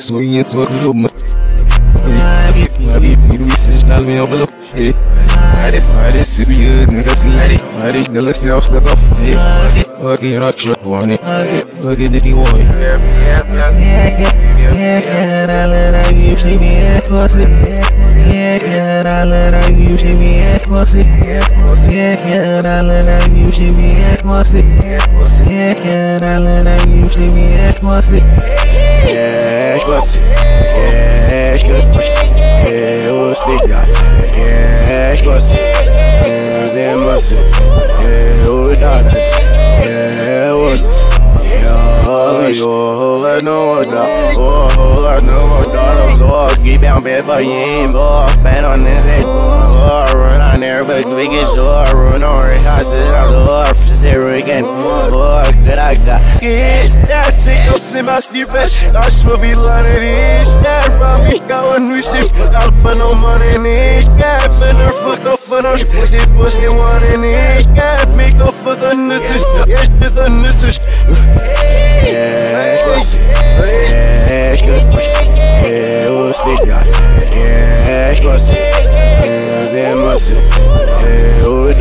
swinging to a little man. Isso já me obrigou. Hadi sürüyor, neresi hadi gelirsin yapsın kaf. Hadi rock shot one, hadi dedi boy. Get down bad, but you ain't bad on this head. Run on there, but we get sure. Run on it, I said I'm for zero again. Good, I got it. Yeah, take up the mask, the best. I swear we learn it. Yeah, from me, go and we sleep. I'll put no money in it. Yeah, better fuck up for us. They push the one in it. Yeah, make up for the nuts. Yeah, the nuts. Yeah, good. Yeah,